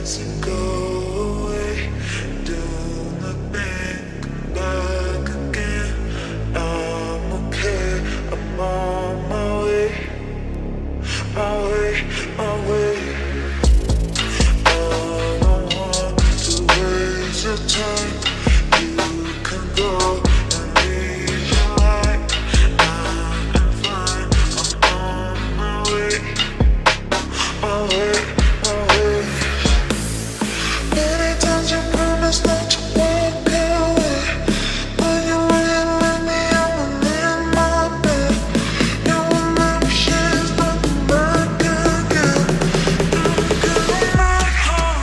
as you go away. Do not think back again. I'm okay, I'm on my way, my way, my way. I don't want to waste your time. You can go and leave your light. I am fine, I'm on my way, my way, my way. Many times you promised not to walk away, but you wouldn't let me up in my bed. Your emotions come back again. Come back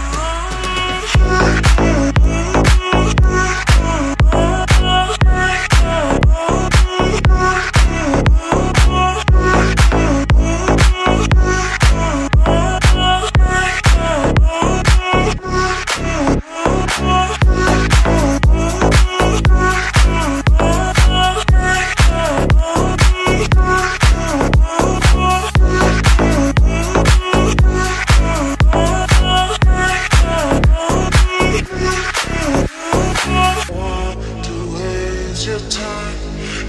your time.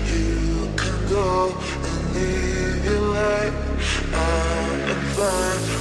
You can go and leave your light. I am fine.